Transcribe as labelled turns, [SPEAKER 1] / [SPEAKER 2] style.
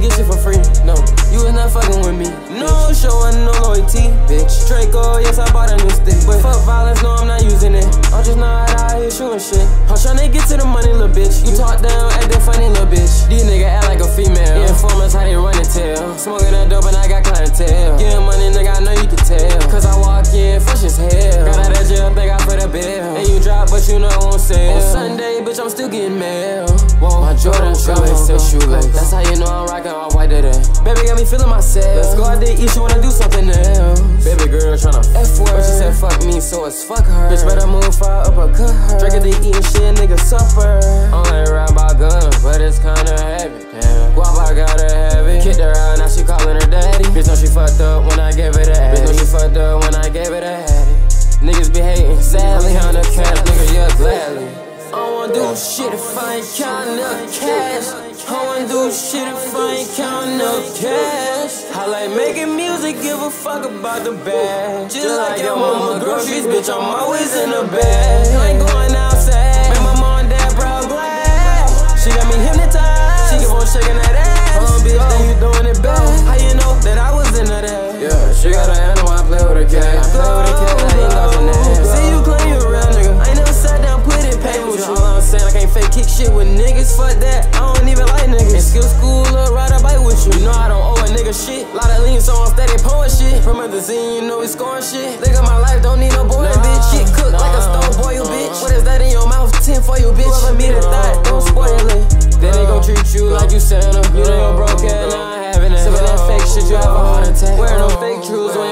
[SPEAKER 1] get shit for free. No, you was not fucking with me. No showing no loyalty, bitch. Draco, yes, I bought a new stick. But fuck violence, no, I'm not using it. I'm just not out here shooting shit. I'm tryna get to the money, little bitch. You talk down, acting funny, little bitch. These niggas act like a female. Yeah, informants, how they run and tell. Smoking that dope and I got clientele. Getting money, nigga, I know you can tell. Cause I walk in, fresh as hell. Got out of jail, think I for the bill. And you drop, but you know on sale. On Sunday, bitch, I'm still getting mail. Whoa, my Jordan shoelace, say shoelace. That's how you know I'm rockin' all white today. Baby got me feeling myself. Let's go out there, eat, you wanna do something else. Baby girl tryna F word, but she said fuck me, so it's fuck her. Bitch better move far uppercut her. Drinkin' they eatin' shit, nigga suffer. Only ride by guns, but it's kinda heavy. Damn, Duwap, I gotta have it. Kicked her out, now she callin' her daddy. Bitch know she fucked up when I gave her the addy. Bitch know she fucked up when I gave her the addy. Niggas be hating, sadly, on the cash, nigga, yeah, gladly. I don't wanna do shit if I ain't counting up cash. I don't wanna do shit if I ain't counting up cash. I like making music, give a fuck about the bag. Just like your mama groceries, bitch, I'm always in the bag. I ain't going outside, make my mom and dad proud glad. She got me hypnotized, she keep on shaking that ass. Bitch, then you doing it bad. How you know that I was into that? Yeah, she got an animal, I play with a cat. I play with a cat, I ain't got your name. See you claim you a real nigga, I ain't never sat down, put in paper with you. All I'm saying, I can't fake kick shit with niggas, fuck that. I don't even like niggas. In skill school, ride a bike with you. You know I don't owe a nigga shit. Lot of lean, so I'm steady pouring shit. From the scene, you know we scoring shit. Look at my life, don't need no boring bitch. Shit cooked like a stove boil, bitch. What is that in your mouth? 10 for you, bitch. Whoever meet a thought, don't spoil it. Then they gon' treat you like you Santa. You know you're broke and not having it. Sippin' that fake shit, you have a heart attack. Wearing no fake truths when